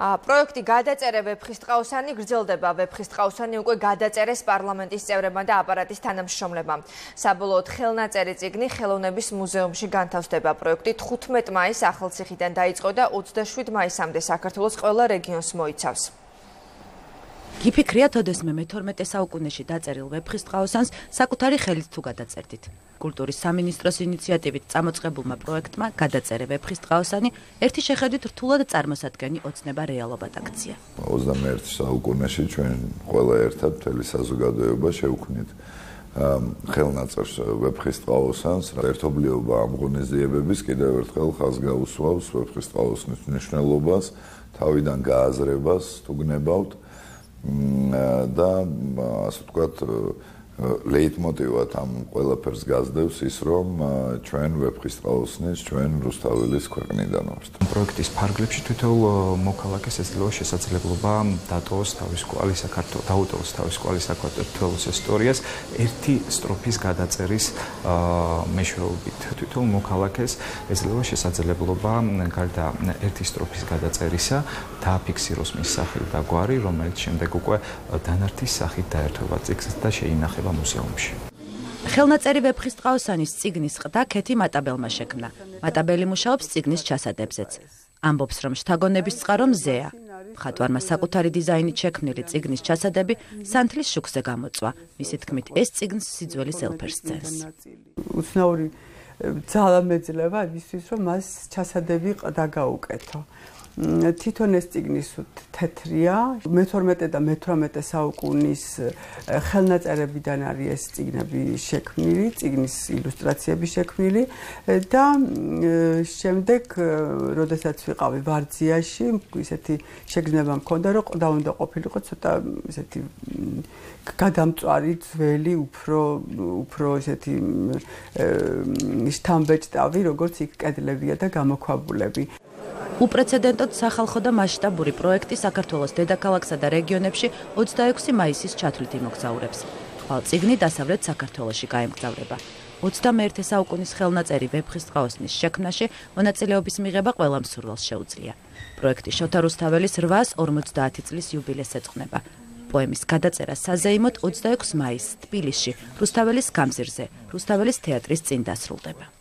პროექტი გადაწერე ვეფხისტყაოსანი გრძელდება. ვეფხისტყაოსანი უკვე გადაწერეს პარლამენტის წევრებმა და აპარატის თანამშრომლებმა. საბოლოოდ ხელნაწერი წიგნი ხელოვნების მუზეუმში განთავსდება. პროექტი 15 მაისს ახალციხიდან დაიწყო და 27 მაისამდე საქართველოს ყველა რეგიონს მოიცავს. გიფიქრია თოდესმე მე-12 საუკუნეში დაწერილ ვეფხისტყაოსანს საკუთარი ხელით თუ გადაწერდით. კულტურის სამინისტროს ინიციატივით წამოწყებულმა პროექტმა გადაწერე ვეფხისტყაოსანი ერთი შეხედვით რთულად წარმოსადგენი ოცნება რეალობად აქცია. 21 საუკუნეში ჩვენ ყველა ერთად მთელი საზოგადოება შევქმნით ხელნაწერს ვეფხისტყაოსანს. ერთობლიობა ამ ღონისძიებების კიდევ ერთხელ ხაზს გაუსვავს ვეფხისტყაოსნის მნიშვნელობას, თავიდან გააზრებას თუ გნებავთ და ასე ვთქვათ ლეიტმოტივად ამ ყველაფერს გასდევს ის რომ ჩვენ ვეფხისტყაოსნის ჩვენ რუსთაველის ქვეყნიდან ვართ. პროექტის ფარგლებში თითოეულ მოქალაქეს ეძლევა შესაძლებლობა დატოვოს თავის კვალი საქართველოს ისტორიას ერთი სტროფის გადაწერის მეშვეობით. თითოეულ მოქალაქეს ეძლევა შესაძლებლობა გარდა ერთი სტროფის გადაწერისა დააფიქსიროს მის სახელი და გვარი, რომელიც შემდეგ უკვე დანართის სახით დაერთვება წიგნს და შეინახება მუზეუმში. ხელნაწერი ვეფხისტყაოსანის წიგნის ყდა ქეთი მატაბელმა შექმნა. მატაბელი მუშაობს წიგნის ჩასადებზეც. ამბობს, რომ შთაგონების წყარო მზეა. მხატვარმა საკუთარი დიზაინით შექმნილი წიგნის ჩასადები სანთლის შუქზე გამოწვა. მისი თქმით, ეს წიგნს სიძველის ელფერს ძენს. უცნაური ძალა მეძლევა იმისთვის, რომ მას ჩასადები ყდა გაუკეთო. თვითონ ეს წიგნი თეთრია. მე-12 და მე-18 საუკუნის ხელნაწერებიდან არის ეს წიგნები შექმნილი, წიგნის ილუსტრაციები შექმნილი და შემდეგ, როდესაც ვიყავი ვარძიაში, ისეთი შეგრძნება მქონდა, რომ ყდა უნდა ყოფილიყო ცოტა ისეთი გადამწვარი, ძველი, უფრო ისეთი შთამბეჭდავი, როგორც იქ კედლებია და გამოქვაბულები. უპრეცედენტოდ სახალხო და მასშტაბური პროექტი საქართველოს დედაქალაქსა და რეგიონებში 26 მაისის ჩათვლით იმოგზაურებს. თვალწიგნი დასავლეთ საქართველოში გაემგზავრება. 21 საუკუნის ხელნაწერი ვეფხისტყაოსნის შექმნაში მონაწილეობის მიღება ყველა მსურველს შეუძლია. პროექტი შოთა რუსთაველის 850 წლის იუბილეს ეძღვნება. პოემის გადაწერა საზეიმოდ 26 მაისს თბილისში რუსთაველის გამზირზე, რუსთაველის თეატრის წინ დასრულდება.